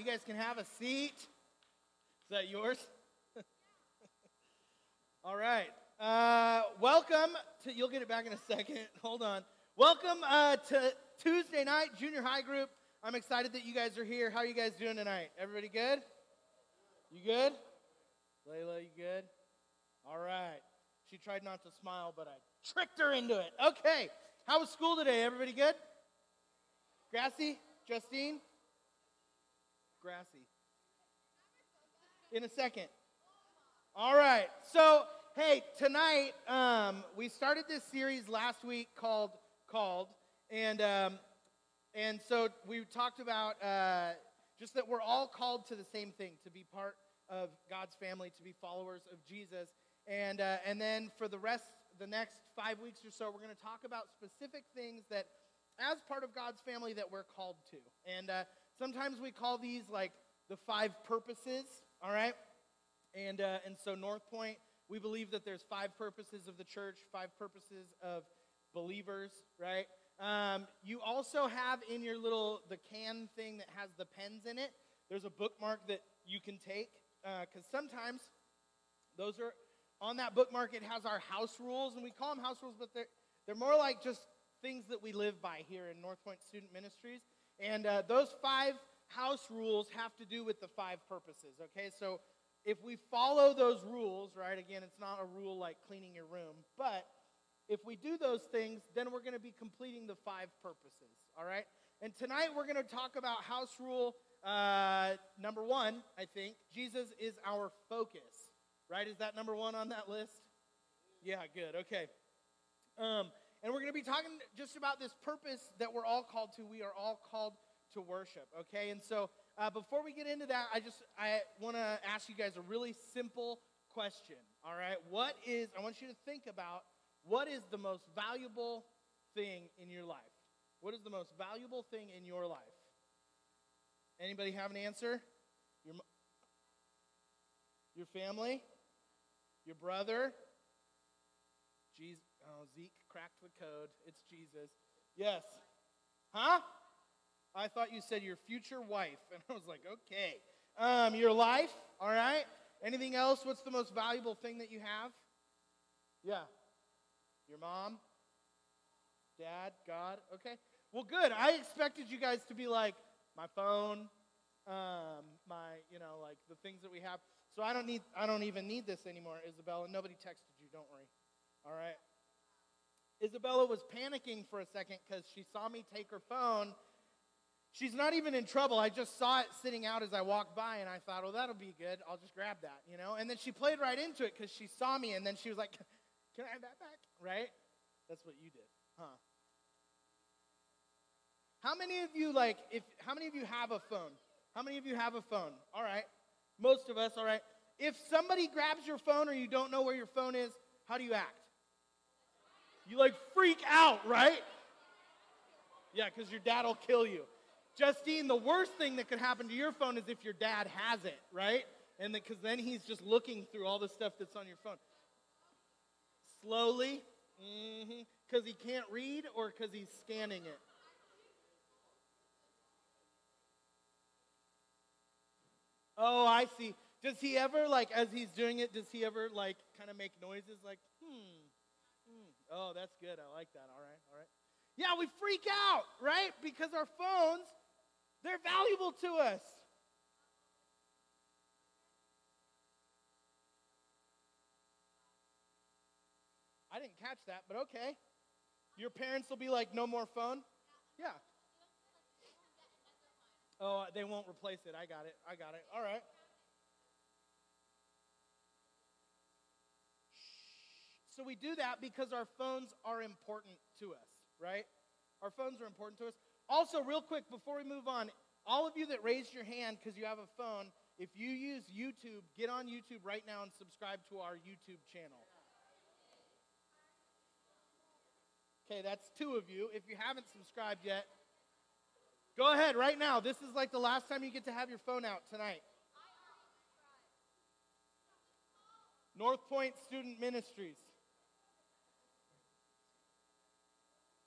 You guys can have a seat. Is that yours? All right. Welcome to, you'll get it back in a second. Hold on. Welcome to Tuesday night, junior high group. I'm excited that you guys are here. How are you guys doing tonight? Everybody good? You good? Layla, you good? All right. She tried not to smile, but I tricked her into it. Okay. How was school today? Everybody good? Grassy? Justine? Grassy. In a second. All right. So, hey, tonight we started this series last week called, and so we talked about just that we're all called to the same thing, to be part of God's family, to be followers of Jesus, and then for the next 5 weeks or so, we're going to talk about specific things that, as part of God's family, that we're called to, and sometimes we call these like the 5 purposes. All right. And so North Point, we believe that there's 5 purposes of the church, 5 purposes of believers, right? You also have in your the can thing that has the pens in it, there's a bookmark that you can take, because sometimes those are, on that bookmark it has our house rules, and we call them house rules, but they're more like just things that we live by here in North Point Student Ministries, and those 5 house rules have to do with the 5 purposes, okay? So if we follow those rules, right, again, it's not a rule like cleaning your room, but if we do those things, then we're going to be completing the 5 purposes, all right? And tonight we're going to talk about house rule number 1, I think. Jesus is our focus, right? Is that number 1 on that list? Yeah, good, okay. And we're going to be talking just about this purpose that we're all called to. We are all called to worship, okay? And so before we get into that, I want to ask you guys a really simple question, all right? I want you to think about, what is the most valuable thing in your life? What is the most valuable thing in your life? Anybody have an answer? Your family? Your brother? Jesus. Oh, Zeke cracked the code. It's Jesus. Yes. Huh? I thought you said your future wife, and I was like, okay. Your life, all right? Anything else? What's the most valuable thing that you have? Yeah. Your mom? Dad? God? Okay. Well, good. I expected you guys to be like, my phone, like the things that we have. So I don't even need this anymore, Isabella. Nobody texted you, don't worry. All right. Isabella was panicking for a second because she saw me take her phone. She's not even in trouble. I just saw it sitting out as I walked by, and I thought, well, that'll be good. I'll just grab that, And then she played right into it because she saw me, and then she was like, can I have that back? Right? That's what you did, huh? How many of you have a phone? How many of you have a phone? All right. Most of us, all right. If somebody grabs your phone or you don't know where your phone is, how do you act? You freak out, right? Yeah, because your dad will kill you. Justine, the worst thing that could happen to your phone is if your dad has it, right? And because then he's just looking through all the stuff that's on your phone. Slowly, because he can't read or because he's scanning it. Oh, I see. Does he ever, as he's doing it, does he ever, kind of make noises like, Oh, that's good. I like that. All right. Yeah, we freak out, right? Because our phones, they're valuable to us. I didn't catch that, but okay. Your parents will be like, no more phone? Yeah. Oh, they won't replace it. I got it. All right. So we do that because our phones are important to us, right? Our phones are important to us. Also, real quick, before we move on, all of you that raised your hand because you have a phone, if you use YouTube, get on YouTube right now and subscribe to our YouTube channel. Okay, that's 2 of you. If you haven't subscribed yet, go ahead right now. This is the last time you get to have your phone out tonight. North Point Student Ministries.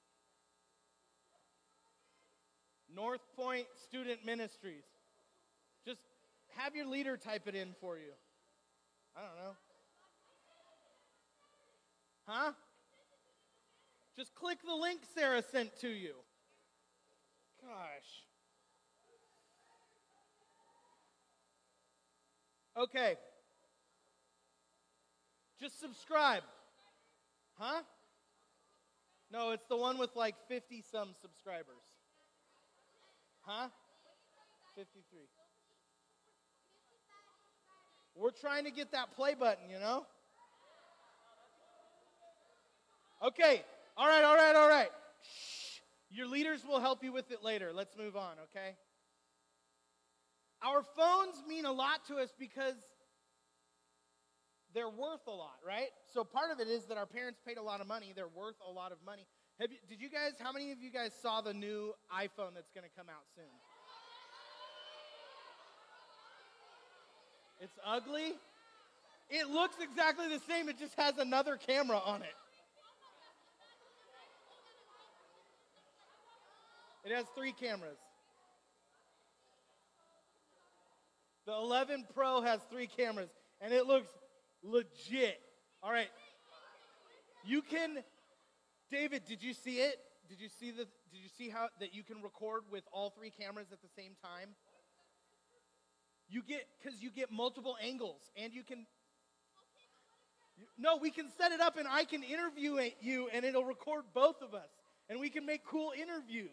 North Point Student Ministries. Just have your leader type it in for you. I don't know. Huh? Just click the link Sarah sent to you. Gosh. Okay. Just subscribe. Huh? No, it's the one with like 50-some subscribers. Huh? 53. We're trying to get that play button, you know? Okay. All right. Shh. Your leaders will help you with it later. Let's move on, okay? Our phones mean a lot to us because they're worth a lot, right? So part of it is that our parents paid a lot of money. They're worth a lot of money. How many of you guys saw the new iPhone that's going to come out soon? It's ugly. It looks exactly the same. It just has another camera on it. It has 3 cameras. The 11 Pro has 3 cameras, and it looks legit. All right. You can, David, did you see it? Did you see how that you can record with all 3 cameras at the same time? Because you get multiple angles, and we can set it up, and I can interview you, and it'll record both of us, and we can make cool interviews.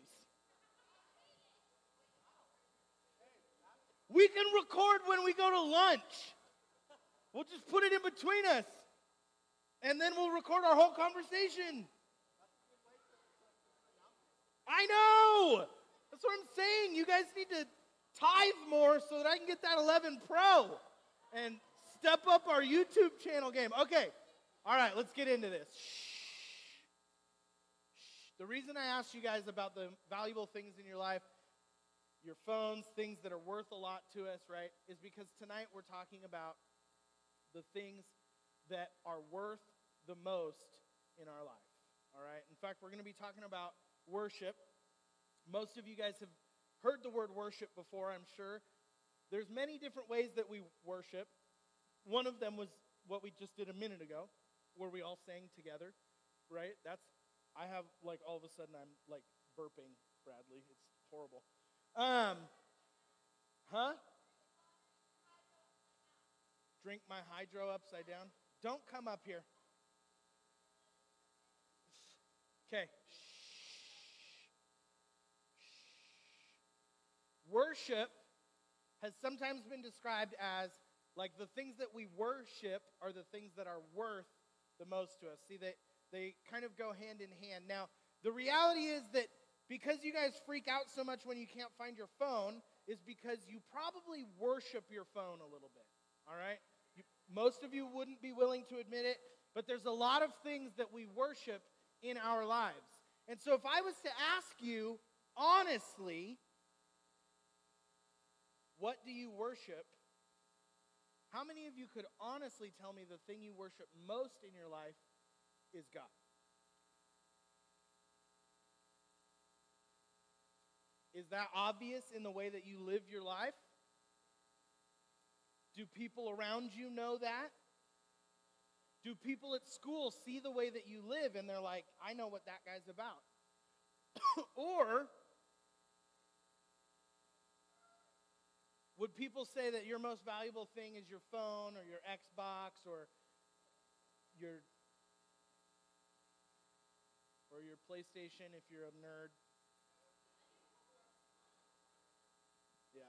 We can record when we go to lunch. We'll just put it in between us, and then we'll record our whole conversation. I know! That's what I'm saying. You guys need to tithe more so that I can get that 11 Pro and step up our YouTube channel game. Okay. All right, let's get into this. Shh. The reason I asked you guys about the valuable things in your life, your phones, things that are worth a lot to us, right, is because tonight we're talking about the things that are worth the most in our life. All right? In fact, we're going to be talking about worship. Most of you guys have heard the word worship before, I'm sure. There's many different ways that we worship. One of them was what we just did a minute ago, where we all sang together, right? I have, like, all of a sudden I'm, like, burping, Bradley. It's horrible. Drink my hydro upside down. Don't come up here. Okay. Worship has sometimes been described as, like, the things that we worship are the things that are worth the most to us. See, they kind of go hand in hand. Now, the reality is that because you guys freak out so much when you can't find your phone is because you probably worship your phone a little bit, all right? Most of you wouldn't be willing to admit it, but there's a lot of things that we worship in our lives. And so if I was to ask you, honestly, what do you worship? How many of you could honestly tell me the thing you worship most in your life is God? Is that obvious in the way that you live your life? Do people around you know that? Do people at school see the way that you live and they're like, I know what that guy's about? Or would people say that your most valuable thing is your phone or your Xbox or your PlayStation if you're a nerd? Yeah.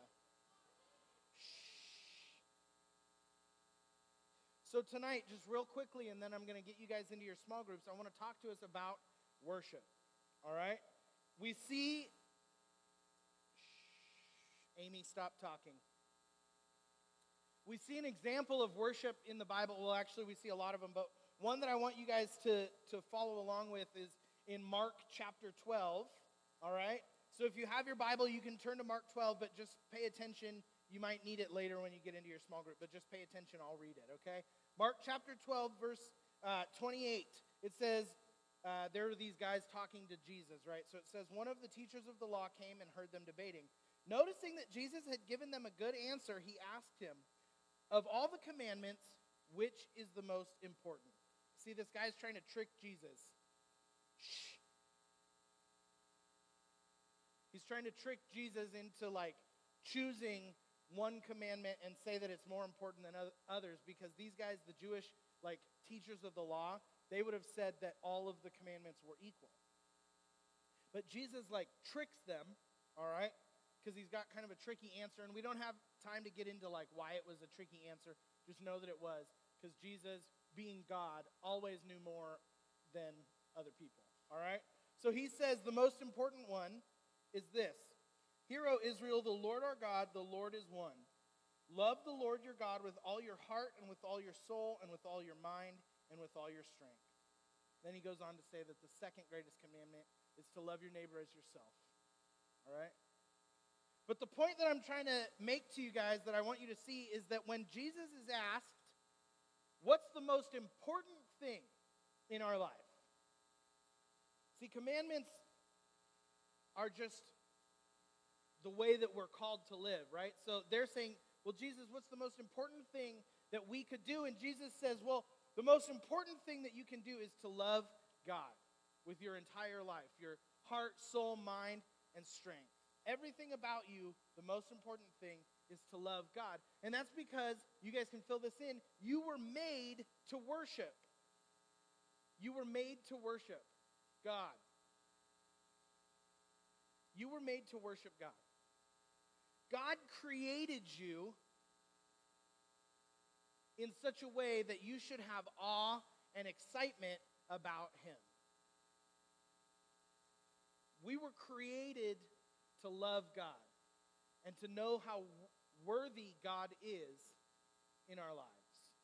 So tonight, just real quickly, and then I'm going to get you guys into your small groups, I want to talk to us about worship. All right? We see... Amy, stop talking. We see an example of worship in the Bible. Well, actually, we see a lot of them, but one that I want you guys to follow along with is in Mark chapter 12. All right? So if you have your Bible, you can turn to Mark 12, but just pay attention. You might need it later when you get into your small group, but just pay attention. I'll read it, okay? Mark chapter 12, verse 28. It says, there are these guys talking to Jesus, right? So it says, one of the teachers of the law came and heard them debating. Noticing that Jesus had given them a good answer, he asked him, of all the commandments, which is the most important? See, this guy's trying to trick Jesus. Shh. He's trying to trick Jesus into like choosing one commandment and say that it's more important than others, because these guys, the Jewish like teachers of the law, they would have said that all of the commandments were equal. But Jesus like tricks them, all right? Because he's got kind of a tricky answer, and we don't have time to get into like why it was a tricky answer. Just know that it was, because Jesus, being God, always knew more than other people, all right? So he says the most important one is this. Hear, O Israel, the Lord our God, the Lord is one. Love the Lord your God with all your heart and with all your soul and with all your mind and with all your strength. Then he goes on to say that the second greatest commandment is to love your neighbor as yourself, all right? But the point that I'm trying to make to you guys that I want you to see is that when Jesus is asked, what's the most important thing in our life? See, commandments are just the way that we're called to live, right? So they're saying, well, Jesus, what's the most important thing that we could do? And Jesus says, well, the most important thing that you can do is to love God with your entire life, your heart, soul, mind, and strength. Everything about you, the most important thing is to love God. And that's because, you guys can fill this in, you were made to worship. You were made to worship God. You were made to worship God. God created you in such a way that you should have awe and excitement about him. We were created to love God and to know how worthy God is in our lives.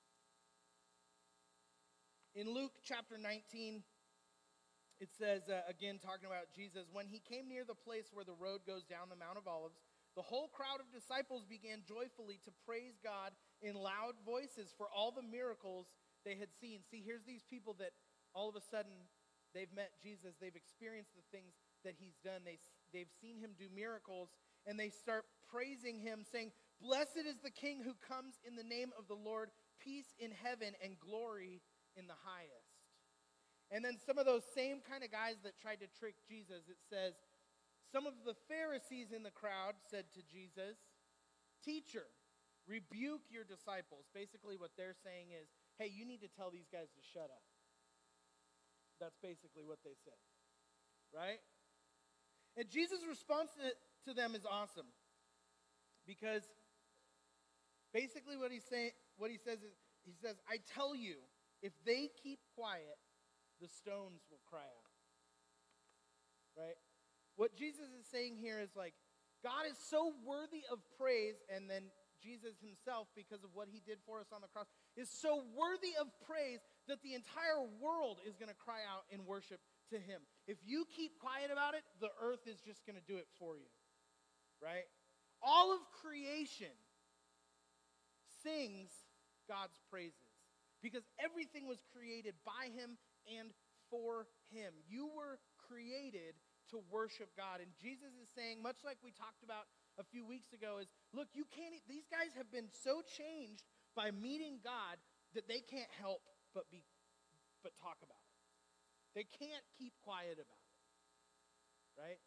In Luke chapter 19, it says, again, talking about Jesus, when he came near the place where the road goes down the Mount of Olives, the whole crowd of disciples began joyfully to praise God in loud voices for all the miracles they had seen. See, here's these people that all of a sudden they've met Jesus. They've experienced the things that he's done. They've seen him do miracles, and they start praising him, saying, "Blessed is the King who comes in the name of the Lord, peace in heaven and glory in the highest." And then some of those same kind of guys that tried to trick Jesus, it says, some of the Pharisees in the crowd said to Jesus, "Teacher, rebuke your disciples." Basically what they're saying is, hey, you need to tell these guys to shut up. That's basically what they said, right? And Jesus' response to them is awesome, because basically what he says is, he says, "I tell you, if they keep quiet, the stones will cry out." Right? What Jesus is saying here is like, God is so worthy of praise, and then Jesus himself, because of what he did for us on the cross, is so worthy of praise that the entire world is going to cry out in worship to him. If you keep quiet about it, the earth is just going to do it for you. Right? All of creation sings God's praises, because everything was created by him and for him. You were created to worship God. And Jesus is saying, much like we talked about a few weeks ago, is, look, these guys have been so changed by meeting God that they can't help but talk about it. They can't keep quiet about it. Right?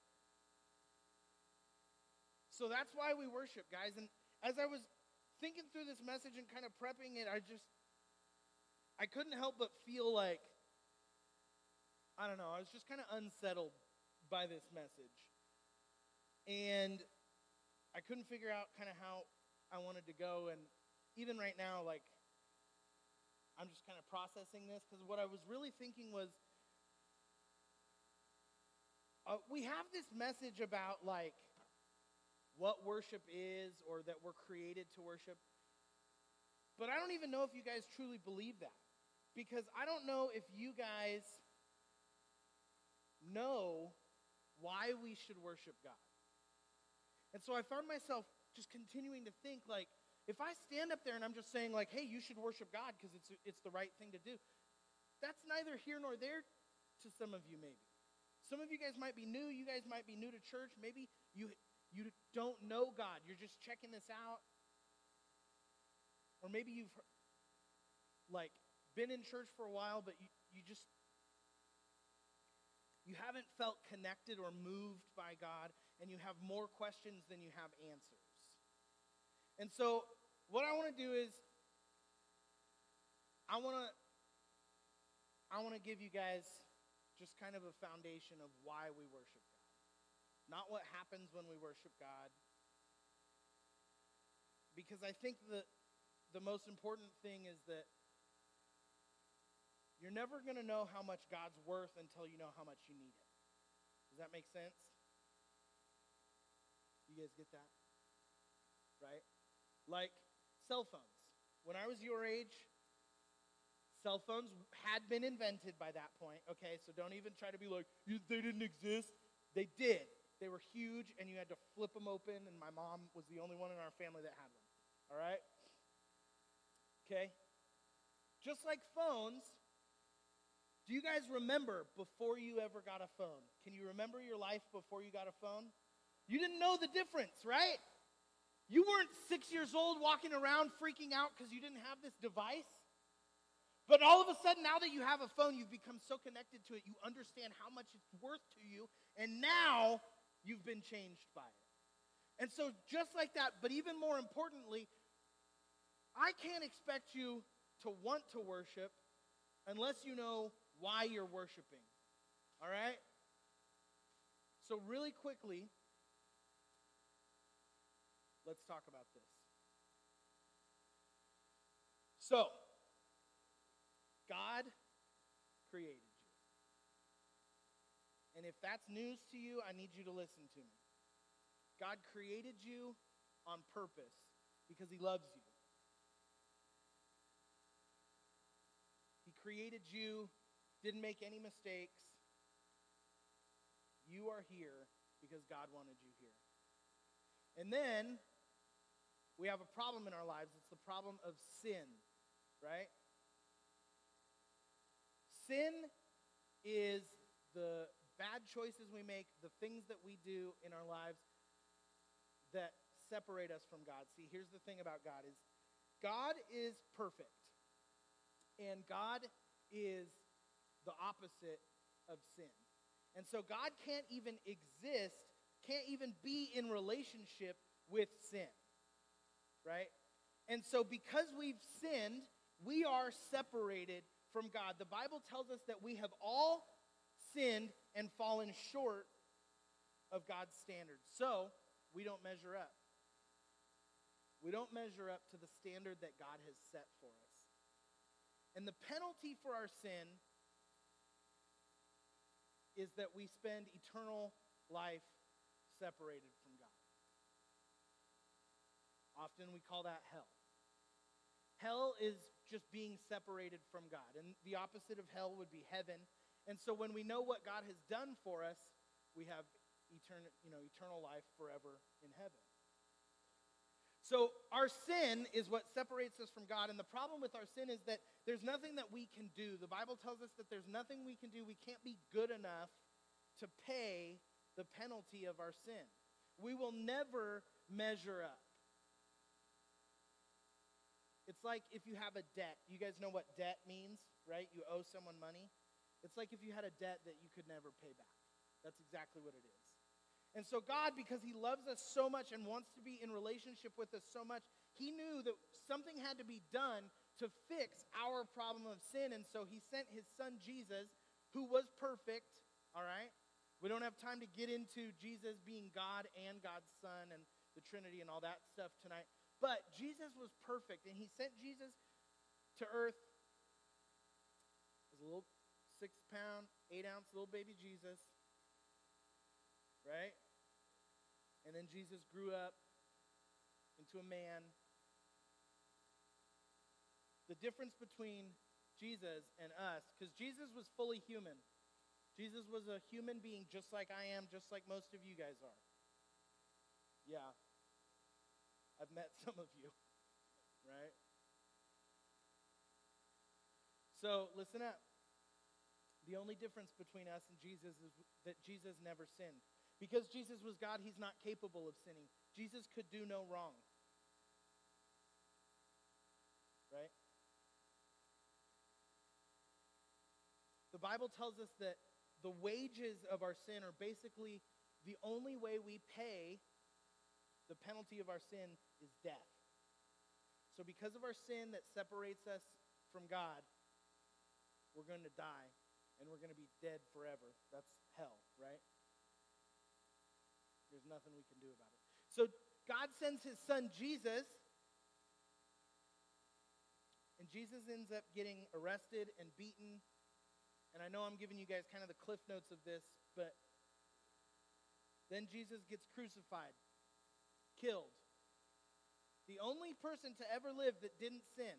So that's why we worship, guys. And as I was thinking through this message and kind of prepping it, I couldn't help but feel like, I don't know, I was just kind of unsettled by this message. And I couldn't figure out kind of how I wanted to go. And even right now, like, I'm just kind of processing this, because what I was really thinking was, we have this message about, like, what worship is, or that we're created to worship. But I don't even know if you guys truly believe that. Because I don't know if you guys know why we should worship God. And so I found myself just continuing to think, like, if I stand up there and I'm just saying, like, hey, you should worship God because it's the right thing to do, that's neither here nor there to some of you maybe. Some of you guys might be new. You guys might be new to church. Maybe you you don't know God. You're just checking this out. Or maybe you've been in church for a while, but you haven't felt connected or moved by God, and you have more questions than you have answers. And so what I want to do is I want to give you guys just kind of a foundation of why we worship God. Not what happens when we worship God. Because I think the most important thing is that you're never going to know how much God's worth until you know how much you need it. Does that make sense? You guys get that? Right? Like cell phones. When I was your age, cell phones had been invented by that point, okay? So don't even try to be like, they didn't exist. They did. They were huge, and you had to flip them open, and my mom was the only one in our family that had one, all right? Okay? Just like phones, do you guys remember before you ever got a phone? Can you remember your life before you got a phone? You didn't know the difference, right? You weren't 6 years old walking around freaking out because you didn't have this device. But all of a sudden, now that you have a phone, you've become so connected to it, you understand how much it's worth to you, and now you've been changed by it. And so just like that, but even more importantly, I can't expect you to want to worship unless you know why you're worshiping. All right? So really quickly, let's talk about this. So, God created you. And if that's news to you, I need you to listen to me. God created you on purpose because he loves you. He created you, didn't make any mistakes. You are here because God wanted you here. And then we have a problem in our lives. It's the problem of sin, right? Sin is the bad choices we make, the things that we do in our lives that separate us from God. See, here's the thing about God is perfect. And God is the opposite of sin. And so God can't even exist, can't even be in relationship with sin. Right? And so because we've sinned, we are separated from God. The Bible tells us that we have all sinned and fallen short of God's standards. So we don't measure up. We don't measure up to the standard that God has set for us. And the penalty for our sin is that we spend eternal life separated from God. Often we call that hell. Hell is just being separated from God. And the opposite of hell would be heaven. And so when we know what God has done for us, we have eternal life forever in heaven. So our sin is what separates us from God. And the problem with our sin is that there's nothing that we can do. The Bible tells us that there's nothing we can do. We can't be good enough to pay the penalty of our sin. We will never measure up. It's like if you have a debt. You guys know what debt means, right? You owe someone money. It's like if you had a debt that you could never pay back. That's exactly what it is. And so God, because he loves us so much and wants to be in relationship with us so much, he knew that something had to be done to fix our problem of sin. And so he sent his son Jesus, who was perfect, all right? We don't have time to get into Jesus being God and God's son and the Trinity and all that stuff tonight. But Jesus was perfect, and he sent Jesus to earth as a little 6-pound, 8-ounce little baby Jesus, right? And then Jesus grew up into a man. The difference between Jesus and us, because Jesus was fully human. Jesus was a human being just like I am, just like most of you guys are. Yeah. I've met some of you, right? So, listen up. The only difference between us and Jesus is that Jesus never sinned. Because Jesus was God, he's not capable of sinning. Jesus could do no wrong. Right? The Bible tells us that the wages of our sin are basically the only way we pay the penalty of our sin is death. So because of our sin that separates us from God, we're going to die and we're going to be dead forever. That's hell, right? There's nothing we can do about it. So God sends his son Jesus, and Jesus ends up getting arrested and beaten. And I know I'm giving you guys kind of the cliff notes of this, but then Jesus gets crucified, killed. The only person to ever live that didn't sin.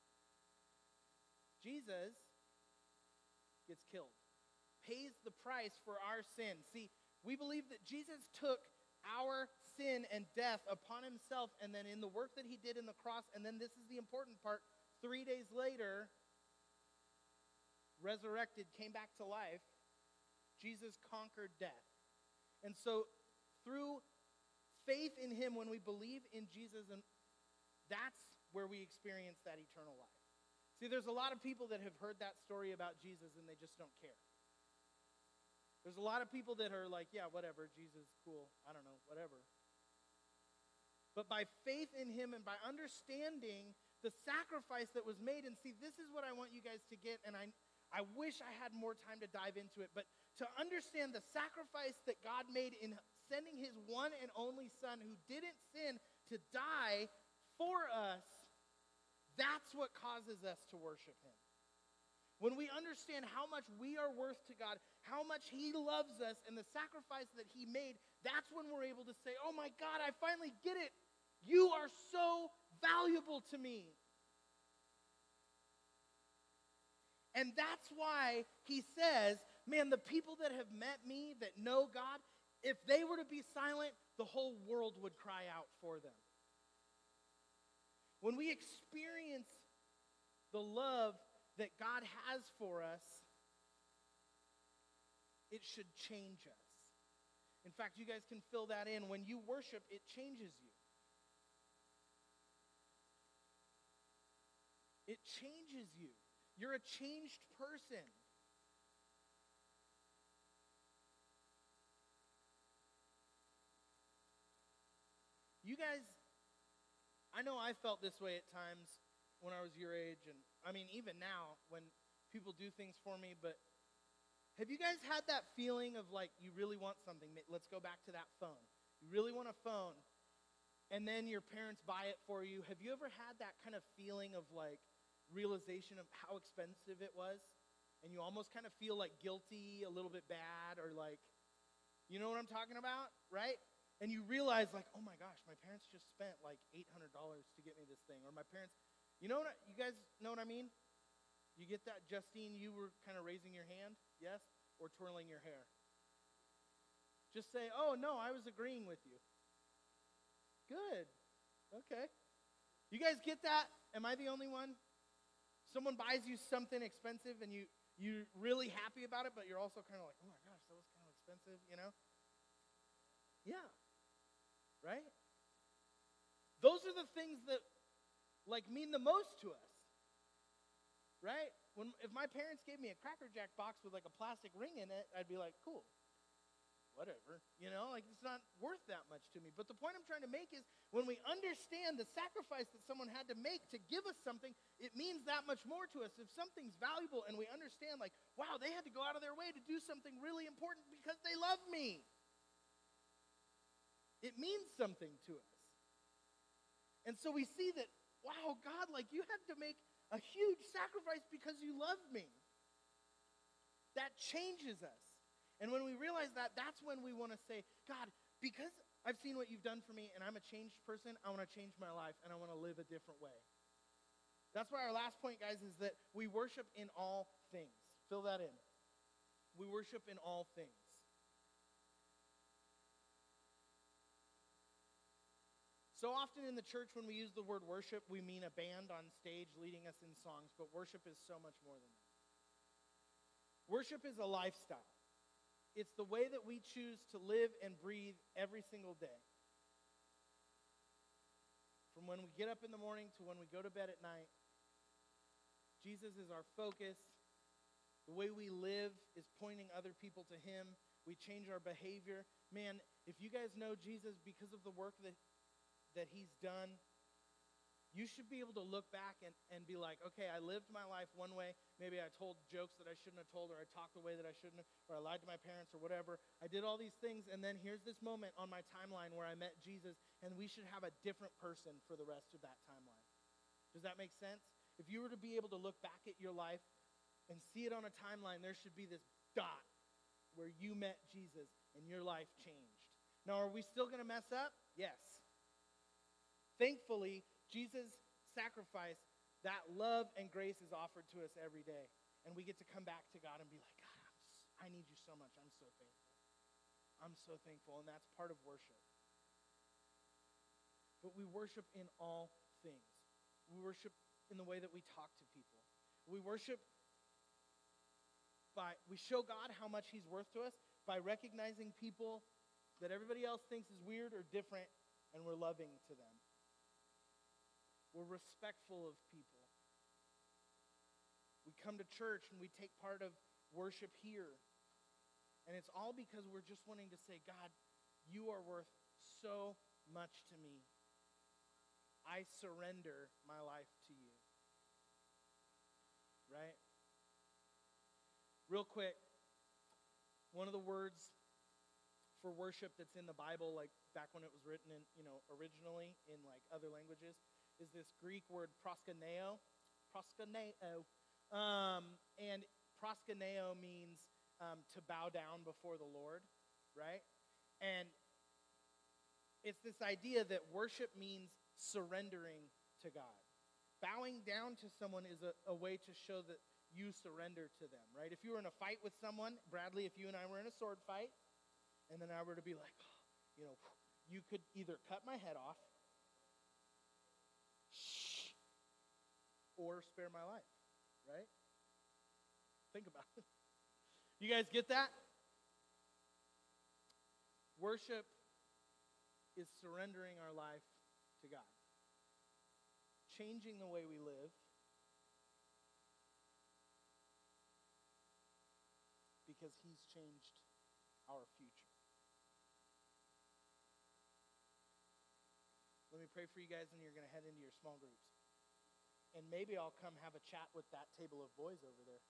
Jesus gets killed, pays the price for our sin. See, we believe that Jesus took our sin and death upon himself, and then in the work that he did in the cross, and then this is the important part, 3 days later, resurrected, came back to life, Jesus conquered death. And so through faith in him, when we believe in Jesus, and that's where we experience that eternal life. See, there's a lot of people that have heard that story about Jesus and they just don't care. There's a lot of people that are like, yeah, whatever, Jesus, cool, I don't know, whatever. But by faith in him and by understanding the sacrifice that was made, and see, this is what I want you guys to get, and I wish I had more time to dive into it, but to understand the sacrifice that God made in sending his one and only son who didn't sin to die for us, that's what causes us to worship him. When we understand how much we are worth to God, how much he loves us, and the sacrifice that he made, that's when we're able to say, oh my God, I finally get it. You are so valuable to me. And that's why he says, man, the people that have met me, that know God, if they were to be silent, the whole world would cry out for them. When we experience the love that God has for us, it should change us. In fact, you guys can fill that in. When you worship, it changes you. It changes you. You're a changed person. You guys, I know I felt this way at times when I was your age, and I mean even now when people do things for me, but have you guys had that feeling of like you really want something? Let's go back to that phone. You really want a phone, and then your parents buy it for you. Have you ever had that kind of feeling of like realization of how expensive it was, and you almost kind of feel like guilty, a little bit bad, or like, you know what I'm talking about, right? And you realize like, oh my gosh, my parents just spent like $800 to get me this thing, or my parents, you guys know what I mean? You get that, Justine? You were kind of raising your hand, yes, or twirling your hair. Just say, oh no, I was agreeing with you. Good, okay. You guys get that? Am I the only one? Someone buys you something expensive and you're really happy about it, but you're also kind of like, oh my gosh, that was kind of expensive, you know? Yeah. Right? Those are the things that like mean the most to us. Right? If my parents gave me a Cracker Jack box with like a plastic ring in it, I'd be like, cool. Whatever, like it's not worth that much to me. But the point I'm trying to make is when we understand the sacrifice that someone had to make to give us something, it means that much more to us. If something's valuable and we understand like, wow, they had to go out of their way to do something really important because they love me. It means something to us. And so we see that, wow, God, like you had to make a huge sacrifice because you love me. That changes us. And when we realize that, that's when we want to say, God, because I've seen what you've done for me and I'm a changed person, I want to change my life and I want to live a different way. That's why our last point, guys, is that we worship in all things. Fill that in. We worship in all things. So often in the church when we use the word worship, we mean a band on stage leading us in songs, but worship is so much more than that. Worship is a lifestyle. It's the way that we choose to live and breathe every single day. From when we get up in the morning to when we go to bed at night, Jesus is our focus. The way we live is pointing other people to him. We change our behavior. Man, if you guys know Jesus because of the work that he's done, you should be able to look back and be like, okay, I lived my life one way. Maybe I told jokes that I shouldn't have told, or I talked the way that I shouldn't have, or I lied to my parents or whatever. I did all these things, and then here's this moment on my timeline where I met Jesus, and we should have a different person for the rest of that timeline. Does that make sense? If you were to be able to look back at your life and see it on a timeline, there should be this dot where you met Jesus and your life changed. Now, are we still going to mess up? Yes. Thankfully, Jesus' sacrifice, that love and grace is offered to us every day. And we get to come back to God and be like, God, I need you so much. I'm so thankful. I'm so thankful. And that's part of worship. But we worship in all things. We worship in the way that we talk to people. We worship we show God how much he's worth to us by recognizing people that everybody else thinks is weird or different, and we're loving to them. We're respectful of people. We come to church and we take part of worship here. And it's all because we're just wanting to say, God, you are worth so much to me. I surrender my life to you. Right? Real quick, one of the words for worship that's in the Bible, like back when it was written in, originally in like other languages, is this Greek word proskuneo. And proskuneo means to bow down before the Lord, right? And it's this idea that worship means surrendering to God. Bowing down to someone is a way to show that you surrender to them, right? If you were in a fight with someone, Bradley, if you and I were in a sword fight, and then I were to be like, you could either cut my head off, or spare my life, right? Think about it. You guys get that? Worship is surrendering our life to God. Changing the way we live. Because he's changed our future. Let me pray for you guys, and you're going to head into your small groups. And maybe I'll come have a chat with that table of boys over there.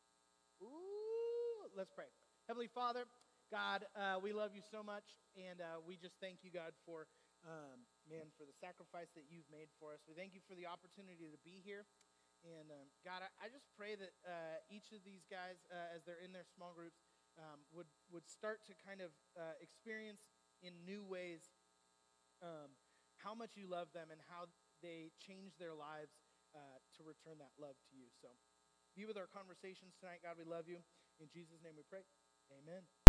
Ooh, let's pray. Heavenly Father, God, we love you so much, and we just thank you, God, for the sacrifice that you've made for us. We thank you for the opportunity to be here. And God, I just pray that each of these guys, as they're in their small groups, would start to kind of experience in new ways how much you love them and how they change their lives to return that love to you. So be with our conversations tonight. God, we love you. In Jesus' name we pray. Amen.